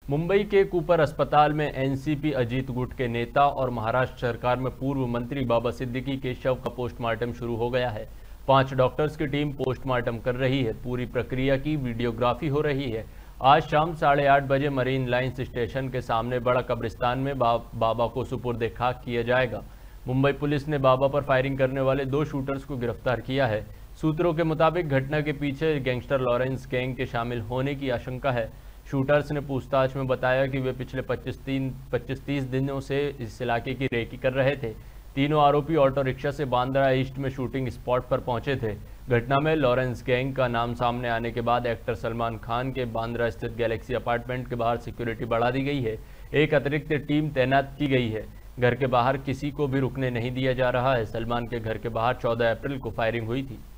मुंबई के कूपर अस्पताल में एनसीपी अजीत गुट के नेता और महाराष्ट्र सरकार में पूर्व मंत्री बाबा सिद्दीकी के शव का पोस्टमार्टम शुरू हो गया है। 5 डॉक्टर्स की टीम पोस्टमार्टम कर रही है। पूरी प्रक्रिया की वीडियोग्राफी हो रही है। आज शाम 8:30 बजे मरीन लाइन्स स्टेशन के सामने बड़ा कब्रिस्तान में बाबा को सुपुर्द खाक किया जाएगा। मुंबई पुलिस ने बाबा पर फायरिंग करने वाले 2 शूटर्स को गिरफ्तार किया है। सूत्रों के मुताबिक घटना के पीछे गैंगस्टर लॉरेंस गैंग के शामिल होने की आशंका है। शूटर्स ने पूछताछ में बताया कि वे पिछले 25-30 दिनों से इस इलाके की रेकी कर रहे थे। तीनों आरोपी ऑटो रिक्शा से बांद्रा ईस्ट में शूटिंग स्पॉट पर पहुंचे थे। घटना में लॉरेंस गैंग का नाम सामने आने के बाद एक्टर सलमान खान के बांद्रा स्थित गैलेक्सी अपार्टमेंट के बाहर सिक्योरिटी बढ़ा दी गई है। एक अतिरिक्त टीम तैनात की गई है। घर के बाहर किसी को भी रुकने नहीं दिया जा रहा है। सलमान के घर के बाहर 14 अप्रैल को फायरिंग हुई थी।